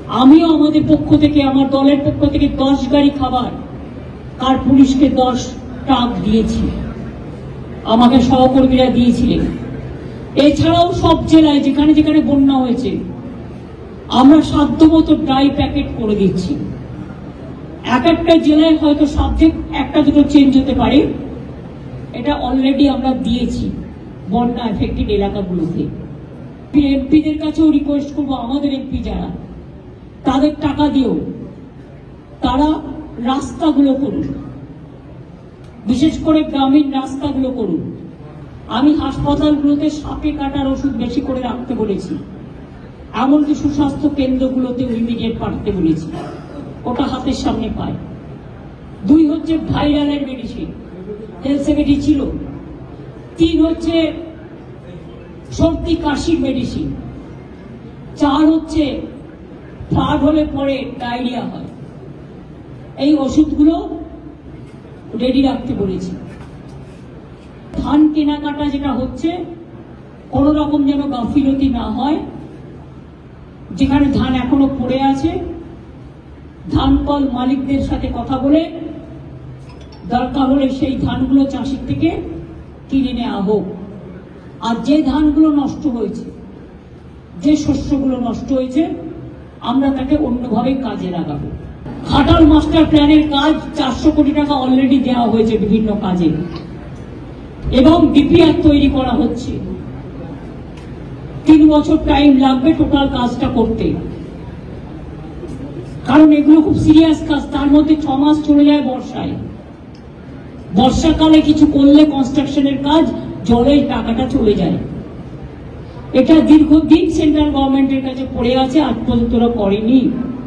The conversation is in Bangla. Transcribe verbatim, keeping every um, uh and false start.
আমিও আমাদের পক্ষ থেকে, আমার দলের পক্ষ থেকে দশ গাড়ি খাবার কার পুলিশকে দশ ট্রাক দিয়েছি, আমাকে সহকর্মীরা দিয়েছিলেন। এছাড়াও সব জেলায় যেখানে যেখানে বন্যা হয়েছে আমরা সাধ্যমতো ড্রাই প্যাকেট করে দিচ্ছি। এক একটা জেলায় হয়তো সাবজেক্ট একটা দুটো চেঞ্জ হতে পারে, এটা অলরেডি আমরা দিয়েছি বন্যা এফেক্টেড এলাকাগুলোতে। এমপিদের কাছেও রিকোয়েস্ট করবো, আমাদের এমপি যারা, তাদের টাকা দিয়েও তারা রাস্তাগুলো করুন, বিশেষ করে গ্রামীণ রাস্তাগুলো করুন। আমি হাসপাতালগুলোতে সাপে কাটার ওষুধ বেশি করে রাখতে বলেছি, এমনকি সুস্বাস্থ্য কেন্দ্রগুলোতে ইমিডিয়েট পাঠাতে বলেছি, ওটা হাতের সামনে পায়। দুই হচ্ছে ভাইরালের মেডিসিন, হেলথ সেক্রেটারি ছিল। তিন হচ্ছে সর্দি কাশির মেডিসিন। চার হচ্ছে ফ্লাড হলে পরে ডায়রিয়া হয়, এই ওষুধগুলো রেডি রাখতে বলেছি। ধান কেনাকাটা যেটা হচ্ছে, কোন রকম যেন গাফিলতি না হয়। যেখানে ধান এখনো পড়ে আছে, ধান কল মালিকদের সাথে কথা বলে দরকার হলে সেই ধানগুলো চাষির থেকে কিনে নেওয়া হোক। আর যে ধানগুলো নষ্ট হয়েছে, যে শস্যগুলো নষ্ট হয়েছে, আমরা তাকে অন্যভাবে কাজে লাগাবো। ঘাটাল মাস্টার প্ল্যানের কাজ চারশো কোটি টাকা অলরেডি দেওয়া হয়েছে বিভিন্ন কাজে, এবং ডিপিআর তৈরি করা হচ্ছে। তিন বছর টাইম লাগবে টোটাল কাজটা করতে, কারণ এগুলো খুব সিরিয়াস কাজ। তার মধ্যে ছ মাস চলে যায় বর্ষায়। বর্ষাকালে কিছু করলে কনস্ট্রাকশনের কাজ, জলের টাকাটা চলে যায়। এটা দীর্ঘদিন সেন্ট্রাল গভর্নমেন্টের কাছে পড়ে আছে, আজ পর্যন্ত ওরা করেনি।